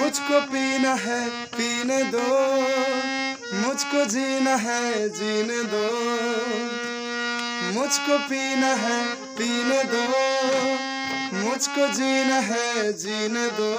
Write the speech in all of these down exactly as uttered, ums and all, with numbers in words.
मुझको पीना है पीने दो, मुझको जीना है जीने दो, मुझको पीना है पीने दो, मुझको जीना है जीने दो।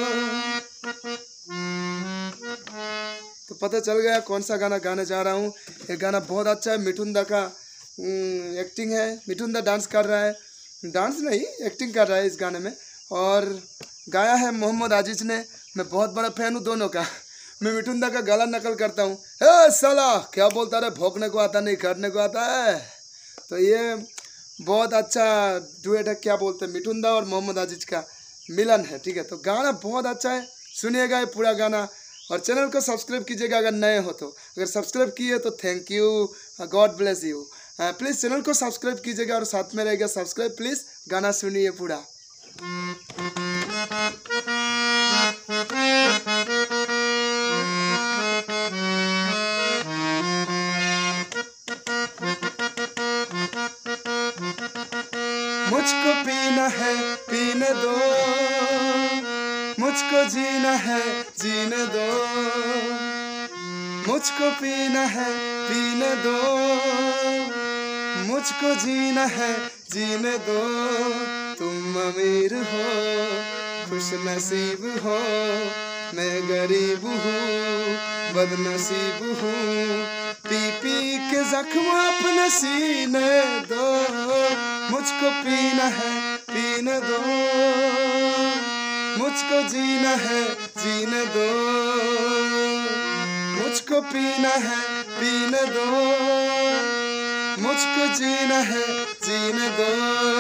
तो पता चल गया कौन सा गाना गाने जा रहा हूँ। ये गाना बहुत अच्छा है, मिठुन दा का एक्टिंग है, मिठुन दा डांस कर रहा है, डांस नहीं एक्टिंग कर रहा है इस गाने में, और गाया है मोहम्मद आजिज ने। मैं बहुत बड़ा फैन हूँ दोनों का। मैं मिठुन दा का गला नकल करता हूँ, हे साला क्या बोलता रहे, भोंकने को आता नहीं करने को आता है। तो ये बहुत अच्छा डुएट है, क्या बोलते हैं, मिठुन दा और मोहम्मद आजिज का मिलन है, ठीक है। तो गाना बहुत अच्छा है, सुनिएगा ये पूरा गाना, और चैनल को सब्सक्राइब कीजिएगा अगर नए हो तो। अगर सब्सक्राइब किए तो thank you, God bless you. Please channel को सब्सक्राइब कीजिएगा और साथ में रहेगा सब्सक्राइब। प्लीज़ गाना सुनिए पूरा। मुझको पीना है पीने दो, मुझको जीना है जीने दो, मुझको पीना है पीने दो, मुझको जीना है जीने दो। तुम अमीर हो खुश नसीब हो, मैं गरीब हूँ बदनसीब हूँ, पी पी के जख्म अपने सीने दो, मुझको पीना है पीने दो, मुझको जीना है जीने दो, मुझको पीना है पीने दो, मुझको जीना है जीने दो।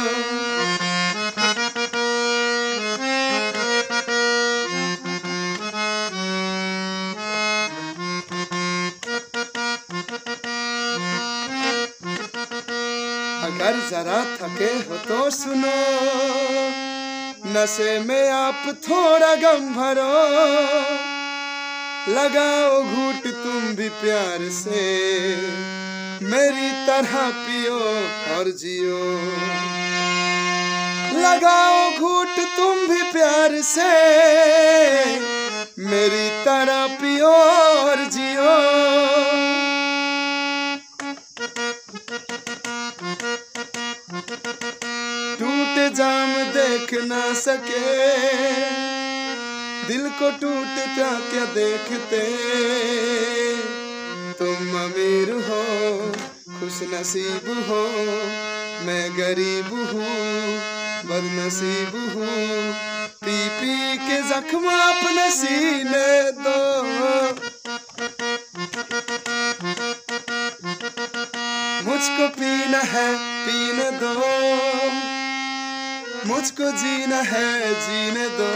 अगर जरा थके हो तो सुनो, नशे में आप थोड़ा गम भरो, लगाओ घूट तुम भी प्यार से, मेरी तरह पियो और जियो, लगाओ घूट तुम भी प्यार से, मेरी तरह पियो और जियो। टूटे जाम देख ना सके, दिल को टूटता क्या देखते, तुम अमीर हो खुश नसीब हो, मैं गरीब हूँ बदनसीब हूँ, पी पी के जख्म अपने सीने दो, मुझको पीना है पीने दो, मुझको जीना है जीने दो।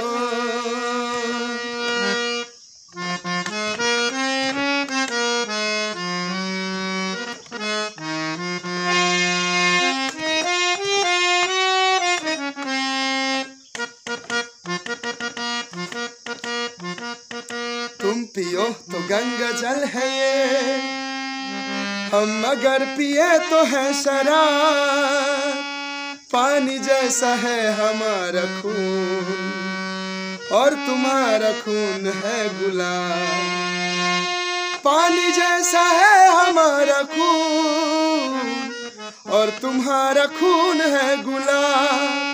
तुम पियो तो गंगा जल है ये, हम अगर पिए तो है शराब, पानी जैसा है हमारा खून और तुम्हारा खून है गुलाब, पानी जैसा है हमारा खून और तुम्हारा खून है गुलाब,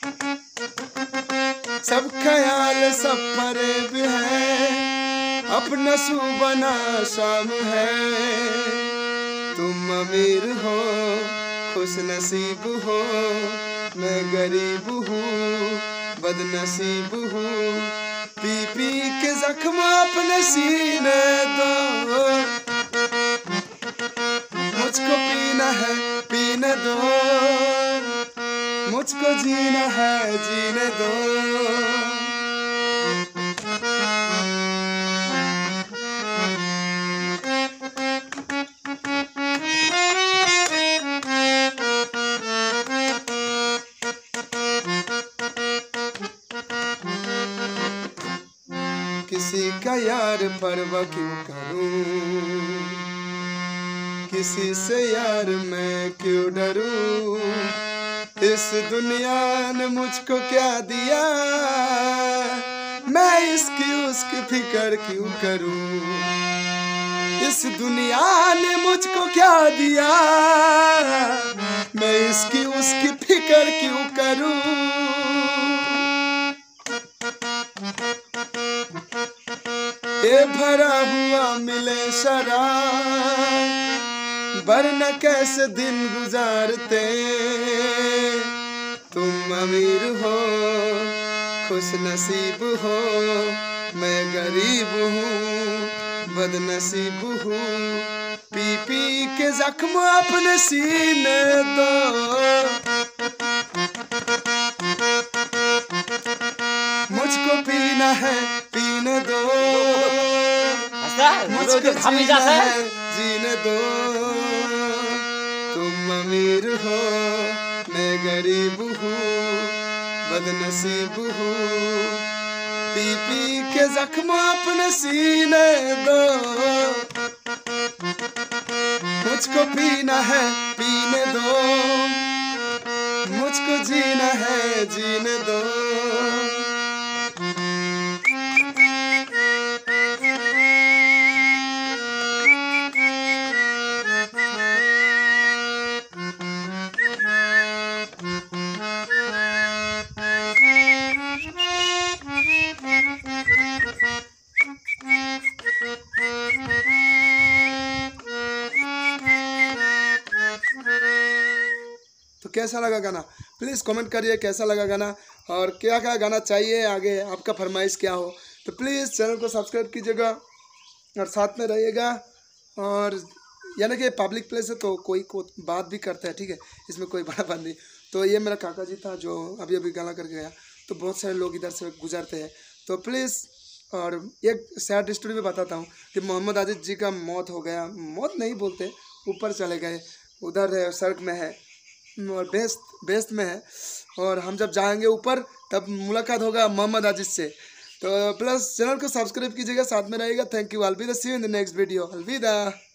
सब ख्याल सब फरेब है, अपना सुबह ना शाम है, तुम अमीर हो खुश नसीब हो, मैं गरीब हूँ बदनसीब हूँ, पी पी के जख्म अपने सीने दो, मुझको पीना है पीने दो, मुझको जीना है जीने दो। किसी का यार परवाह क्यों करूं, किसी से यार मैं क्यों डरूं, इस दुनिया ने मुझको क्या दिया, मैं इसकी उसकी फिक्र क्यों करूं, इस दुनिया ने मुझको क्या दिया, मैं इसकी उसकी फिक्र क्यों करूं। ये भरा हुआ मिले शराब, वरना कैसे दिन गुजारते। तुम अमीर हो खुश नसीब हो, मैं गरीब हूँ बदनसीब हूँ। पी पी के जख्म अपने सीने दो, मुझको पीना है पीने दो, मुझको जीना है जीने दो। तुम अमीर हो मैं गरीब हूँ बदनसीब हूँ। पी पी के जख्म अपने सीने दो, मुझको पीना है पीने दो, मुझको जीना है जीने दो। तो कैसा लगा गाना प्लीज़ कमेंट करिए, कैसा लगा गाना और क्या क्या गाना चाहिए आगे, आपका फरमाइश क्या हो। तो प्लीज़ चैनल को सब्सक्राइब कीजिएगा और साथ में रहिएगा। और यानी कि पब्लिक प्लेस है तो कोई को बात भी करता है, ठीक है, इसमें कोई बड़ा बात नहीं। तो ये मेरा काका जी था जो अभी अभी गाना करके गया, तो बहुत सारे लोग इधर से गुजरते हैं। तो प्लीज़, और एक सैड स्टोरी में बताता हूँ कि मोहम्मद आजिज जी का मौत हो गया, मौत नहीं बोलते, ऊपर चले गए, उधर है सड़क में है और बेस्ट बेस्ट में है। और हम जब जाएंगे ऊपर तब मुलाकात होगा मोहम्मद आजिज से। तो प्लस चैनल को सब्सक्राइब कीजिएगा, साथ में रहेगा। Thank you. अलविदा, see you in the next video. अलविदा।